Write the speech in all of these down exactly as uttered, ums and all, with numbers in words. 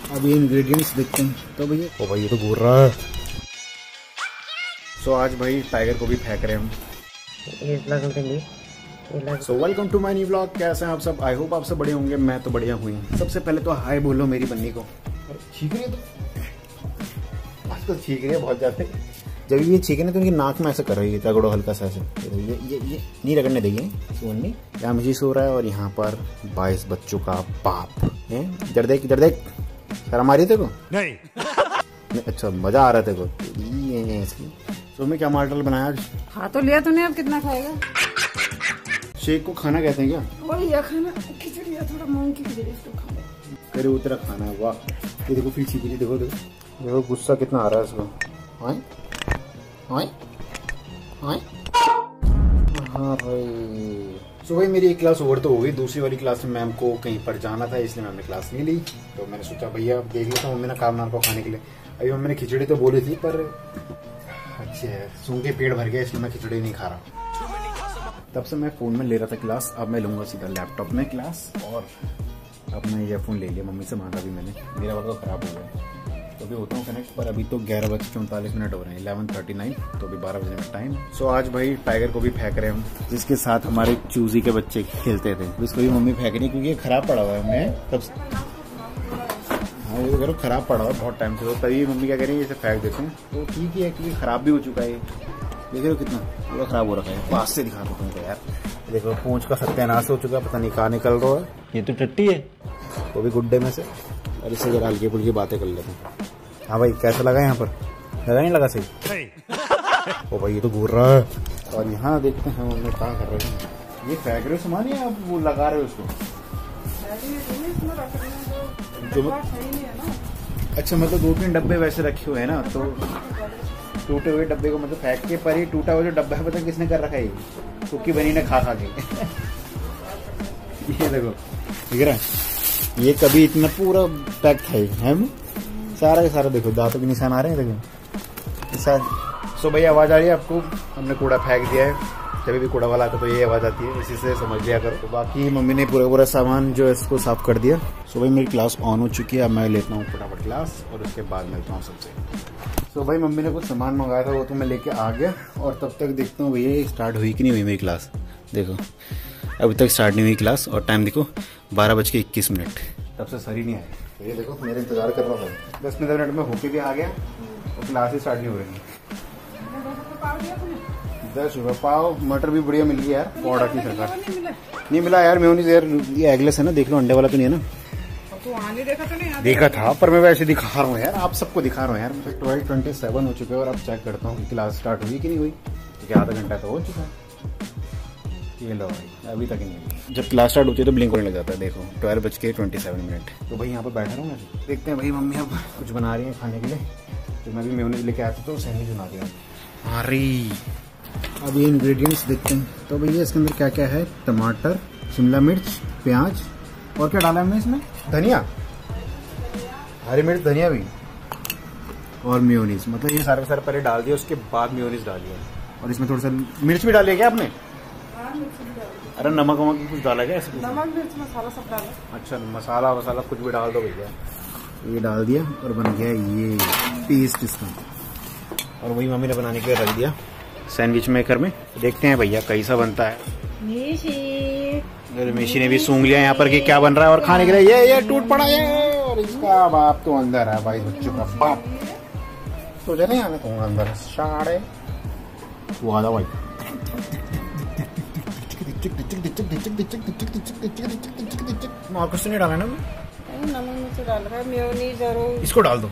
अभी इंग्रेडिएंट्स देखते हैं तो भैया। ओ भाई ये तो घूर रहा है। सो so, आज भाई टाइगर को भी फेंक रहे हैं हम। So welcome to my new vlog. कैसे हैं आप सब? आई होप आप सब बढ़िया होंगे। मैं तो बढ़िया हुई। सबसे पहले तो हाय बोलो मेरी बन्नी को। छींक रही है तो आज तो छींक रही है बहुत ज्यादा। जब ये छींके ना तो उनकी नाक में ऐसा कर रही है, तगड़ो हल्का सा ऐसे। ये ये ये नहीं रगड़ने देंगे सुननी। यहाँ मुझे सो रहा है और यहाँ पर बाईस बच्चों का बाप है। इधर देख इधर देख। शर्म आ रही तेरे को? नहीं। अच्छा मजा आ रहा है तेरे को? तो मैं क्या मॉडल बनाया आज? खा तो लिया तूने, अब कितना खाएगा? शेक को खाना कहते हैं क्या? वही या खाना खिचड़ी या थोड़ा मूंग की खिचड़ी इसको खा ले। करे उतना खाना है। वाह ये देखो फिर छिपी। देखो देखो देखो गुस्सा कितना आ रहा है इसको। हाँ हाँ हाँ हाँ भाई। सो भाई मेरी एक क्लास ओवर तो हो गई। दूसरी वाली क्लास में मैम को कहीं पर जाना था, इसलिए मैम ने क्लास नहीं ली। तो मैंने सोचा भैया अब देख लेता हूँ मम्मी ने काम नाम को खाने के लिए। अभी मम्मी ने खिचड़ी तो बोली थी पर अच्छे है, सूंघ के पेट भर गया इसलिए मैं खिचड़ी नहीं खा रहा। तब से मैं फोन में ले रहा था क्लास, अब मैं लूंगा सीधा लैपटॉप में क्लास। और अब मैं ईयरफोन ले लिया, मम्मी से मांगा भी मैंने। मेरा वाला तो खराब हो गया तो अभी होता हूँ कनेक्ट। पर अभी तो ग्यारह बज के उनतालीस मिनट हो रहे हैं, इलेवन थर्टी नाइन। तो अभी बारह बजने में टाइम। सो आज भाई टाइगर को भी फेंक रहे हम, जिसके साथ हमारे चूजी के बच्चे खेलते थे। इसको भी मम्मी फेंक रही क्योंकि ये खराब पड़ा हुआ है। मैं तब हाँ वो करो खराब पड़ा हुआ बहुत टाइम से, तो तभी मम्मी क्या करेंगे इसे फेंक देते हैं। तो ठीक ही है क्योंकि खराब भी हो चुका है। देख रहे हो कितना पूरा खराब हो रखा है। पास से दिखा दो तुमको यार। देखो पूंछ का सत्यानाश हो चुका है, पता नहीं कहाँ निकल रहा है। ये तो टट्टी है, वो भी गुड्डे में से। और इससे जरा हल्की फुल्की बातें कर लेते हैं। हाँ भाई कैसा लगा यहाँ पर? लगा नहीं लगा सही? ओ भाई ये तो घूर रहा है। और यहाँ देखते हैं मम्मी क्या कर रहे हैं। ये फेंक रहे हो सामान या आप वो लगा रहे हो उसको? जो अच्छा मतलब दो तीन डब्बे वैसे रखे हुए हैं ना, तो टूटे हुए डब्बे को मतलब फेंक के। पर ये टूटा हुआ जो डब्बा है पता किसने कर रखा है? कुकी बनी ने खा खा के। ये देखो दिख रहा है, ये कभी इतना पूरा पैक था है सारा के सारा। देखो दांतों के निशान आ रहे हैं देखो। सो भाई आवाज आ रही है आपको? हमने कूड़ा फेंक दिया है। जब भी कूड़ा वाला आता तो ये आवाज आती है, इसी से समझ लिया करो। तो बाकी मम्मी ने पूरा पूरा सामान जो है इसको साफ कर दिया। सो भाई मेरी क्लास ऑन हो चुकी है, अब मैं लेता हूँ फटाफट क्लास और उसके बाद मिलता हूँ सबसे। सो भाई मम्मी ने कुछ सामान मंगाया था वो तो मैं लेके आ गया। और तब तक देखता हूँ भैया स्टार्ट हुई कि नहीं हुई मेरी क्लास। देखो अभी तक स्टार्ट नहीं हुई क्लास और टाइम देखो बारह बज के इक्कीस मिनट। तब से सर ही नहीं आया। तो ये देखो मेरे इंतजार कर रहा था। दस पंद्रह मिनट में होके भी आ गया और क्लास ही स्टार्ट नहीं हो रही। दस रुपये पाव। मटर भी बढ़िया मिल गया यार, पौड़ा की सरकार। नहीं मिला यार मेयोनीज यार। ये एगलेस है ना, देख लो अंडे वाला तो नहीं है ना? तो नहीं देखा तो नहीं देखा था, पर मैं वैसे दिखा रहा हूँ यार, आप सबको दिखा रहा हूँ यार। मुझे ट्वेल्व ट्वेंटी सेवन हो चुके हैं और अब चेक करता हूँ क्लास स्टार्ट हुई कि नहीं हुई, क्योंकि आधा घंटा तो हो चुका है। ये लो भाई अभी तक नहीं हुई। जब क्लास स्टार्ट होती है तो ब्लिंक होने लग जाता है। देखो ट्वेल्व बज के ट्वेंटी सेवन मिनट। तो भाई यहाँ पर बैठा रहा हूँ मैं। देखते हैं भाई मम्मी अब कुछ बना रही है खाने के लिए। तो मैं भी मेयोनीज लेके आया था तो सैंडविच बना दिया। अरे अब ये इंग्रेडिएंट्स देखते हैं तो भैया इसके अंदर क्या क्या है। टमाटर, शिमला मिर्च, प्याज और क्या डाला हमने इसमें? धनिया, हरी मिर्च, धनिया भी और मेयोनीज। मतलब ये सारे सारे पहले डाल दिया, उसके बाद मेयोनीज डालिए। और इसमें थोड़ा सा मिर्च भी डालिए क्या आपने? अरे नमक वमक कुछ डाला क्या? नमक मिर्च मसाला सब डाला। अच्छा मसाला वसाला कुछ भी डाल दो भैया। ये डाल दिया और बन गया ये पेस्ट इसका। और वही मम्मी ने बनाने के लिए रख दिया सैंडविच मेकर में। देखते हैं भैया कैसा बनता है। रमेशी ने भी सूंघ लिया यहाँ पर कि क्या बन रहा है और खाने के लिए। ये ये टूट पड़ा है और इसका बाप तो अंदर है भाई, बच्चों का बाप। तो जाने आने कहूँगा अंदर साढ़े वो आधा भाई। और कुछ नहीं डाला ना? नमक मिर्च डाल रहा है, मेयोनीज और इसको डाल दो।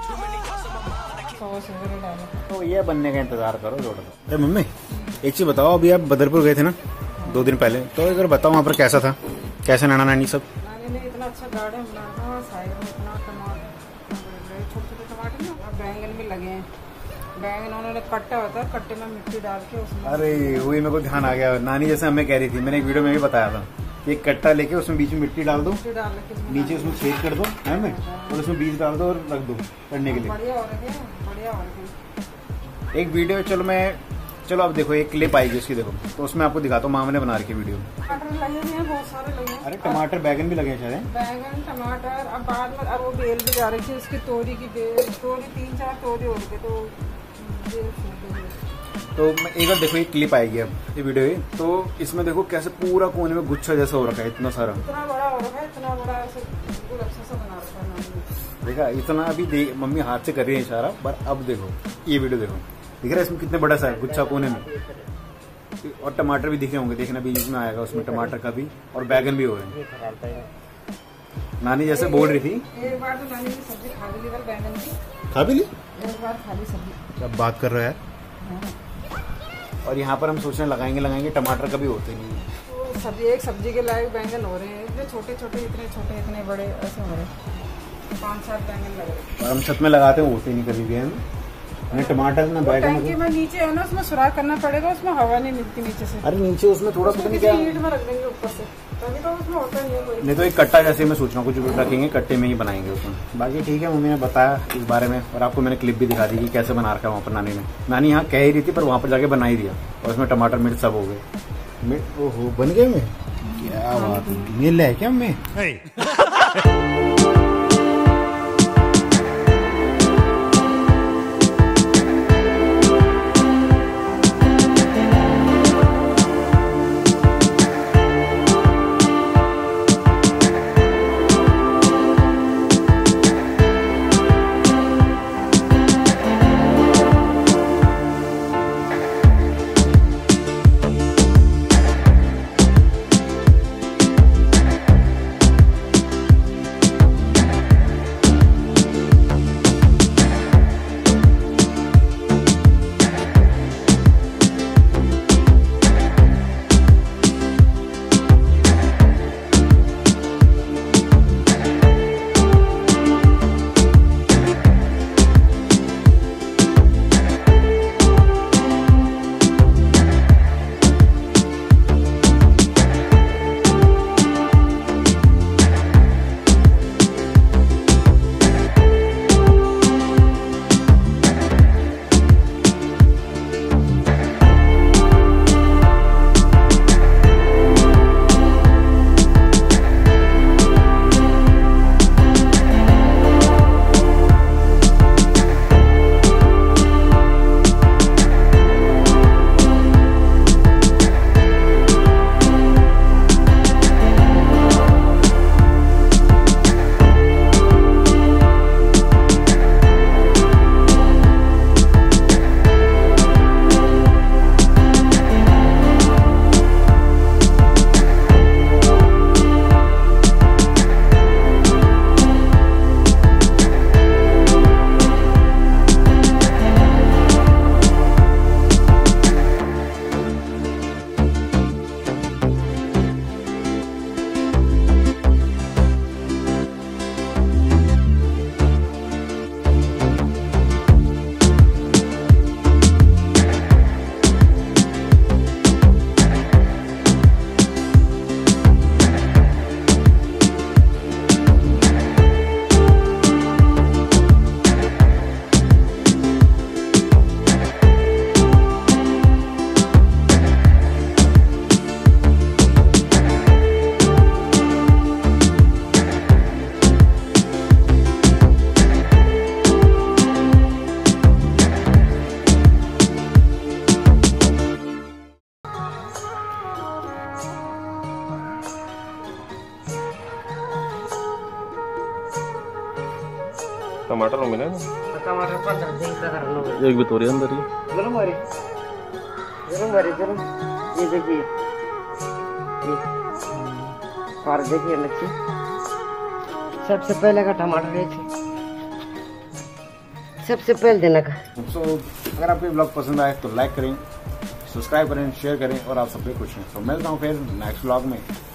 सॉस वगैरह डाला। तो ये बनने का इंतजार करो जोड़ दो। अरे मम्मी एक चीज बताओ, अभी आप बदरपुर गए थे ना दो दिन पहले, तो अगर बताओ वहाँ पर कैसा था? कैसे नाना नानी सब? नानी ने इतना अच्छा गार्डन बनाया, साइड में इतना टमाटर, छोटे छोटे टमाटर ना, बैंगन भी लगे हैं। बैंगन उन्होंने कट्टा होता है, कट्टे में मिट्टी डाल के उसमें। अरे वही मेरे को ध्यान आ गया, नानी जैसे हमें कह रही थी, मैंने एक वीडियो में भी बताया था। एक कट्टा लेके उसमें बीच में मिट्टी डाल दो, नीचे उसमें छेद कर दो है में, और उसमें बीज डाल दो और रख दो पड़ने के लिए। बढ़िया हो रही है, बढ़िया हो रही है। एक वीडियो चलो मैं चलो अब देखो एक क्लिप आएगी उसकी, देखो तो उसमें आपको दिखाता हूँ मामा ने बना रखी वीडियो। टमाटर लगे हुए हैं, बहुत सारे लगे हैं। अरे टमाटर बैगन भी लगे हैं शायद। बैगन टमाटर अब बाद में, अब वो बेल भी जा रही थी उसकी, तोरी की बेल, तोरी तीन चार तोरी हो गए तो बेल सूख गई। तो मैं एक बार देखो ये क्लिप आएगी अब ये वीडियो है, तो इसमें देखो कैसे पूरा कोने में गुच्छा जैसा हो रखा है, इतना सारा, इतना बड़ा हो रखा है, इतना बड़ा ऐसे बिल्कुल अच्छा सा बना रखा है मम्मी। देखा इतना अभी देख मम्मी हाथ से कर रही है इशारा, पर अब देखो ये वीडियो देखो, दिख रहा है इसमें कितने बड़ा सा है गुच्छा कोने में, और टमाटर भी दिखे होंगे, देखना बीच में आएगा उसमें टमाटर का भी, और बैगन भी हो रहे हैं। नानी जैसे बोल रही थी, एक बार तो नानी ने सब्जी खा ली बैगन की, खा भी ली, एक बार खा ली सब्जी। क्या बात कर रहा है। और यहाँ पर हम सोचने लगाएंगे लगाएंगे टमाटर कभी होते नहीं है। तो सब्जी एक सब्जी के लायक बैंगन हो रहे हैं, इतने छोटे छोटे, इतने छोटे इतने बड़े ऐसे हो रहे हैं, पाँच सात बैंगन लग रहे हैं। और हम छत में लगाते हैं होते नहीं कभी भी, है ना टमाटर ना बैगन। टंकी में नीचे है ना, उसमें सुराख करना पड़ेगा, उसमें हवा नहीं मिलती नीचे से। अरे नीचे उसमें थोड़ा पता नहीं क्या ईंट में रख देंगे ऊपर से, तभी तो उसमें होता नहीं है कोई। नहीं तो एक कट्टा जैसे मैं सोच रहा हूँ कुछ रखेंगे, कट्टे में ही बनाएंगे उसमें। बाकी ठीक है, मम्मी ने बताया इस बारे में, और आपको मैंने क्लिप भी दिखा दी कि कैसे बना रखा है वहाँ पर नानी ने। नानी यहाँ कह ही रही थी पर वहाँ पर जाके बना ही दिया, और उसमें टमाटर मिर्च सब हो गए। मिर्च ओहो बन गए में, क्या बात है, मिल है क्या मैं। टमाटर हो मिला टमाटर पंद्रह दिन का करना होगा। एक भी तोरी अंदर ही गरम हरी गरम हरी गरम। ये देखिए ये और देखिए लच्छी सबसे पहले का टमाटर है, सबसे पहले देना का। सो अगर आपको ये ब्लॉग पसंद आए तो लाइक करें, सब्सक्राइब करें, शेयर करें, और आप सब पे खुश हैं। तो मिलता हूँ फिर नेक्स्ट ब्लॉग में।